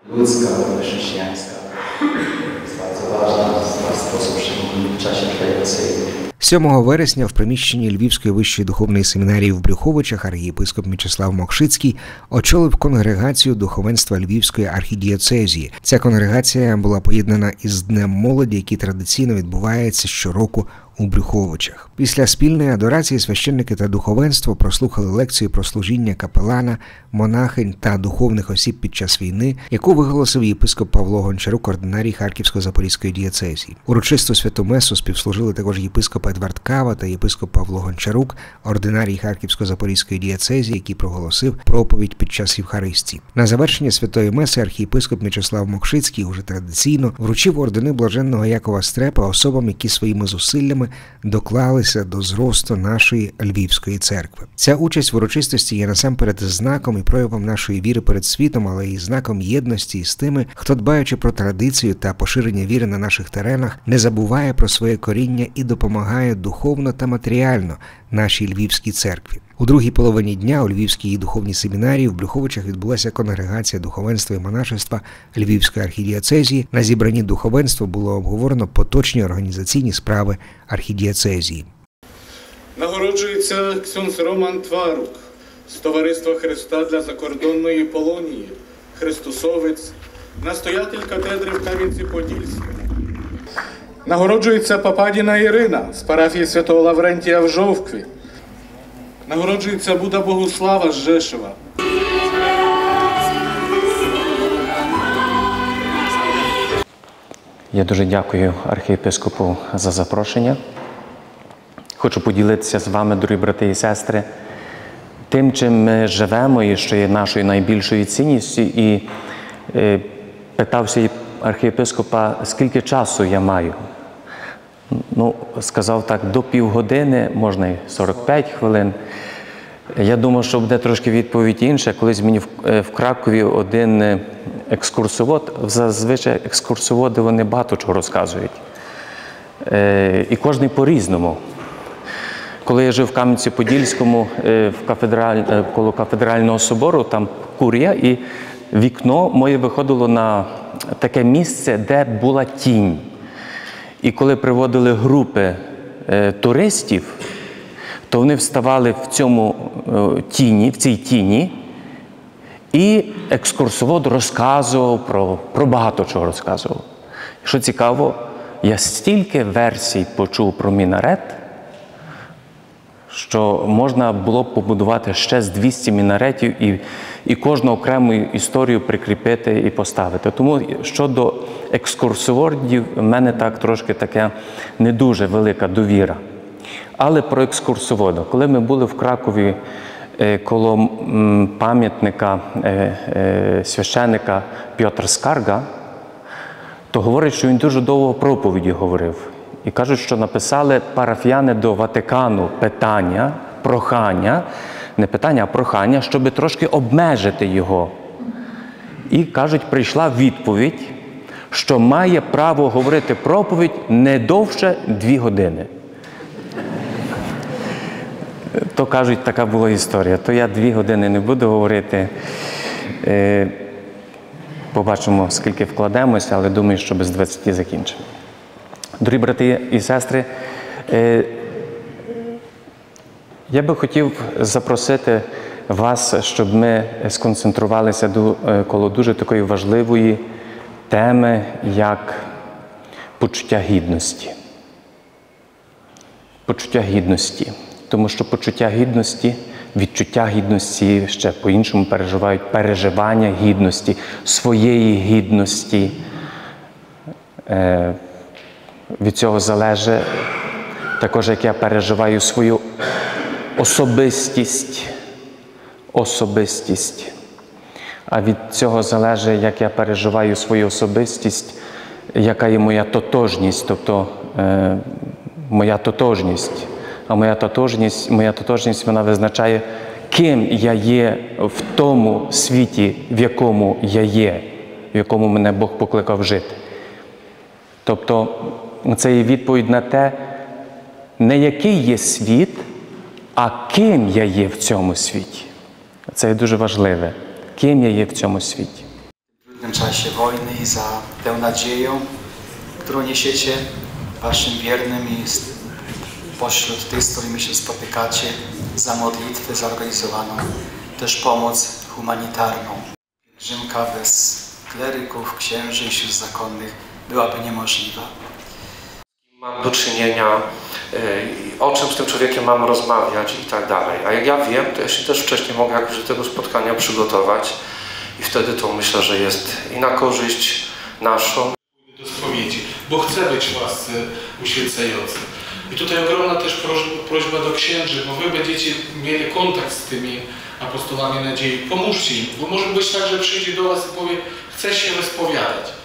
Ludzka, chrześcijańska jest bardzo ważna w sposób szczególny w czasie tradycyjnym. 7 вересня в приміщенні Львівської вищої духовної семінарії в Брюховичах архієпископ Мічеслав Мокшицький очолив конгрегацію духовенства Львівської архідієцезії. Ця конгрегація була поєднана із Днем молоді, який традиційно відбувається щороку у Брюховичах. Після спільної адорації священники та духовенство прослухали лекцію про служіння капелана, монахинь та духовних осіб під час війни, яку виголосив єпископ Павло Гончарук, ординарій Харківсько-Запорізької дієцезії. Урочисту святу месу співслужили також єпископ Едвард Кава та єпископ Павло Гончарук, ординарій Харківсько-Запорізької дієцезії, який проголосив проповідь під час Євхаристії. На завершення святої меси архієпископ Мічеслав Мокшицький уже традиційно вручив ордени блаженного Якова Стрепа особам, які своїми зусиллями доклалися до зросту нашої Львівської церкви. Ця участь в урочистості є насамперед знаком і проявом нашої віри перед світом, але і знаком єдності із тими, хто, дбаючи про традицію та поширення віри на наших теренах, не забуває про своє коріння і допомагає духовно та матеріально нашій Львівській церкві. У другій половині дня у Львівській духовній семінарії в Брюховичах відбулася конгрегація духовенства і монашества Львівської архідієцезії. На зібранні духовенства було обговорено поточні організаційні справи архідієцезії. Нагороджується ксьондз Роман Тварук з Товариства Христа для закордонної Полонії, христосовець, настоятель катедри в Кам'янці-Подільському. Нагороджується Попадіна Ірина з парафії Святого Лаврентія в Жовкві. Нагороджується Буда Богуслава з Жешева. Я дуже дякую архієпископу за запрошення. Хочу поділитися з вами, дорогі брати і сестри, тим, чим ми живемо і що є нашою найбільшою цінністю. І питався архієпископа, скільки часу я маю. Ну, сказав так, до півгодини, можна і 45 хвилин. Я думав, що буде трошки відповідь інша. Колись мені в Кракові один екскурсовод, зазвичай екскурсоводи, вони багато чого розказують. І кожен по-різному. Коли я жив в Кам'янці-Подільському, коло кафедрального собору, там курія, і вікно моє виходило на таке місце, де була тінь. І коли приводили групи туристів, то вони вставали в цій тіні, і екскурсовод розказував про багато чого розказував. Що цікаво, я стільки версій почув про мінарет, що можна було б побудувати ще з 200 мінаретів і кожну окрему історію прикріпити і поставити. Тому щодо екскурсоводів в мене так трошки така не дуже велика довіра. Але про екскурсовода. Коли ми були в Кракові коло пам'ятника священика Пьотра Скарга, то говорять, що він дуже довго проповіді говорив. І кажуть, що написали парафіяни до Ватикану питання, прохання, не питання, а прохання, щоб трошки обмежити його. І, кажуть, прийшла відповідь, що має право говорити проповідь не довше 2 години. То, кажуть, така була історія. То я 2 години не буду говорити. Побачимо, скільки вкладемося, але думаю, що без 20 закінчимо. Дорогі брати і сестри, я би хотів запросити вас, щоб ми сконцентрувалися коло дуже такої важливої теми, як почуття гідності. Почуття гідності. Тому що почуття гідності, відчуття гідності ще по-іншому переживають переживання гідності, своєї гідності. Від цього залежить також, як я переживаю свою особистість. А від цього залежить, як я переживаю свою особистість, яка є моя тотожність, тобто моя тотожність. А моя тотожність, вона визначає, ким я є в тому світі, в якому я є, в якому мене Бог покликав жити. Тобто, це є відповідь на те, не який є світ, а ким я є в цьому світі. Це є дуже важливе. Ким я є в цьому світі. W trudnym czasie czasie wojny i za tę nadzieję, którą niesiecie waszym wiernym i pośród tych, z którymi się spotykacie, za modlitwę zorganizowaną, też pomoc humanitarną. Pielgrzymka bez kleryków, księży i sióstr zakonnych byłaby niemożliwa. Mam do czynienia, o czym z tym człowiekiem mam rozmawiać i tak dalej. A jak ja wiem, to ja się też wcześniej mogę jakoś do tego spotkania przygotować i wtedy to myślę, że jest i na korzyść naszą. Do spowiedzi, bo chcę być w łasce uświęcający. I tutaj ogromna też prośba do księży, bo wy będziecie mieli kontakt z tymi apostołami nadziei. Pomóżcie im, bo może być tak, że przyjdzie do was i powie, chcę się wyspowiadać.